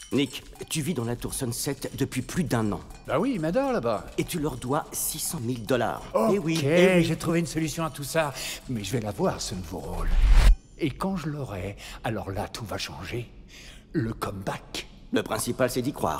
Nick, tu vis dans la tour Sunset depuis plus d'1 an. Bah oui, ils m'adorent là-bas. Et tu leur dois 600 000 $. Ok, Eh oui, eh oui. j'ai trouvé une solution à tout ça. Mais je vais l'avoir, ce nouveau rôle. Et quand je l'aurai, alors là, tout va changer. Le comeback. Le principal, c'est d'y croire.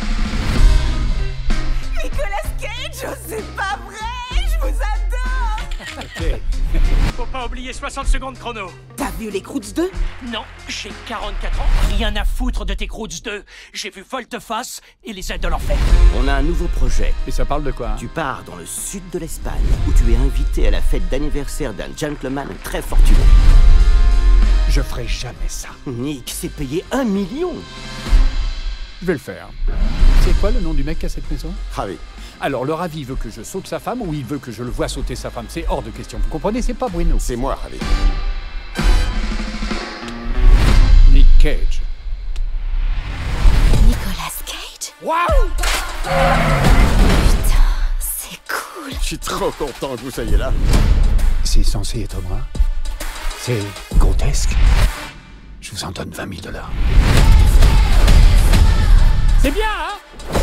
Nicolas Cage, c'est pas vrai, je vous adore. Ok. Faut pas oublier 60 secondes chrono. T'as vu les Croods 2? Non, j'ai 44 ans. Rien à foutre de tes Croods 2. J'ai vu Volte-Face et les ailes de l'enfer. On a un nouveau projet. Et ça parle de quoi? Tu pars dans le sud de l'Espagne, où tu es invité à la fête d'anniversaire d'un gentleman très fortuné. Je ferai jamais ça. Nick s'est payé 1 million. Je vais le faire. C'est quoi le nom du mec qui a cette maison? Ravi. Alors, le ravi veut que je saute sa femme ou il veut que je le vois sauter sa femme? C'est hors de question. Vous comprenez? C'est pas Bruno. C'est moi, Ravi. Nick Cage. Nicolas Cage? Waouh! Putain, c'est cool. Je suis trop content que vous soyez là. C'est censé être moi. C'est grotesque. Je vous en donne 20 000 $. C'est bien, hein?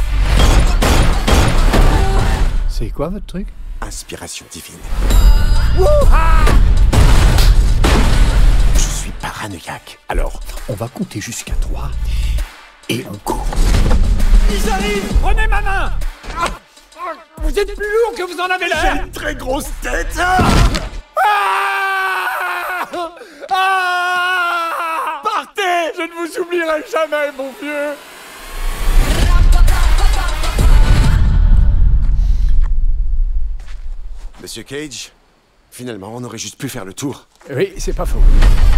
C'est quoi votre truc? Inspiration divine. Ah! Je suis paranoïaque. Alors, On va compter jusqu'à 3 et on court. Ils arrivent! Prenez ma main! Ah! Ah! Vous êtes plus lourd que vous en avez j'ai l'air! une très grosse tête. Ah! Ah! Partez! Je ne vous oublierai jamais, mon vieux! Monsieur Cage, finalement, on aurait juste pu faire le tour. Oui, c'est pas faux.